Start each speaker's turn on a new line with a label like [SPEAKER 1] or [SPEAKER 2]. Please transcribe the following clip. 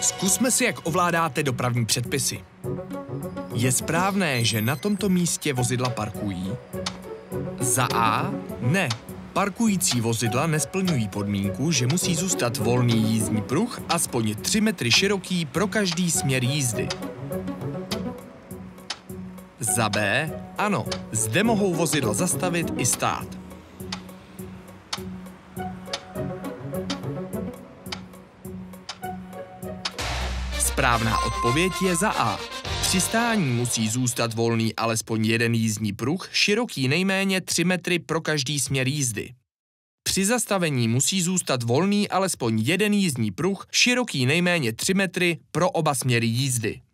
[SPEAKER 1] Zkusme si, jak ovládáte dopravní předpisy. Je správné, že na tomto místě vozidla parkují? Za A. Ne. Parkující vozidla nesplňují podmínku, že musí zůstat volný jízdní pruh aspoň 3 metry široký pro každý směr jízdy. Za B. Ano. Zde mohou vozidla zastavit i stát. Správná odpověď je za A. Při stání musí zůstat volný alespoň jeden jízdní pruh, široký nejméně 3 metry pro každý směr jízdy. Při zastavení musí zůstat volný alespoň jeden jízdní pruh, široký nejméně 3 metry pro oba směry jízdy.